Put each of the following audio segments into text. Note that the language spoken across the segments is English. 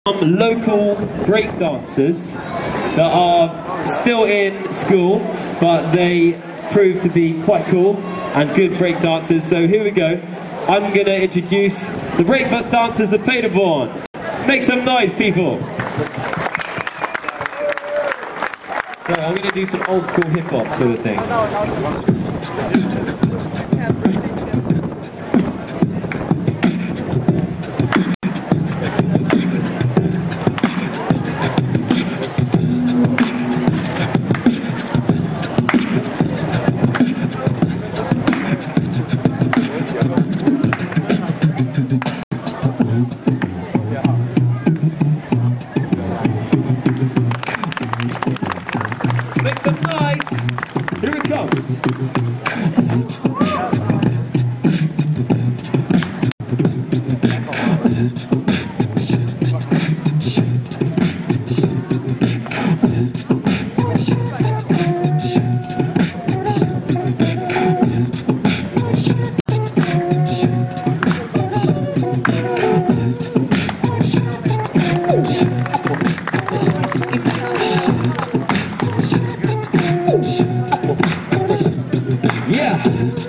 Local break dancers that are still in school, but they prove to be quite cool and good break dancers. So here we go. I'm going to introduce the break dancers of Paderborn. Make some noise, people. So I'm going to do some old school hip hop sort of thing. Make some noise. Here it comes. Yeah.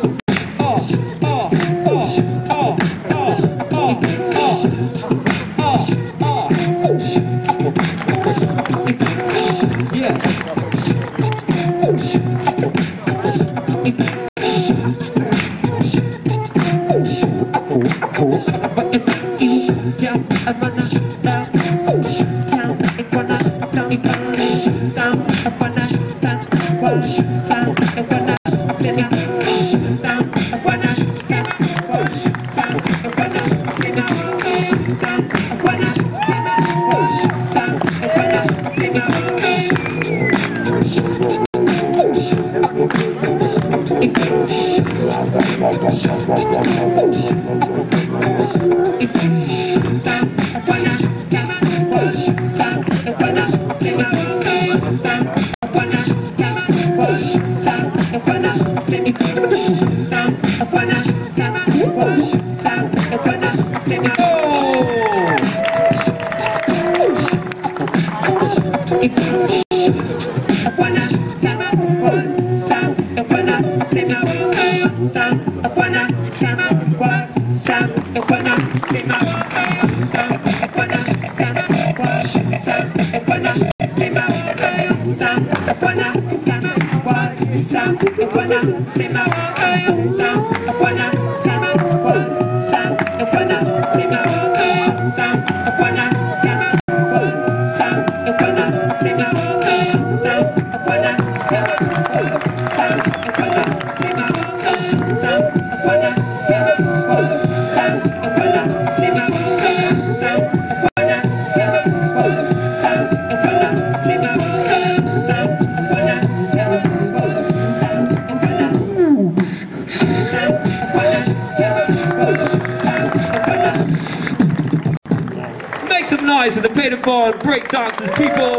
Make some noise for the Paderborn break dancers, people.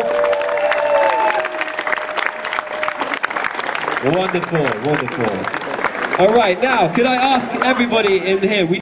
Wonderful, wonderful. All right, now, could I ask everybody in here,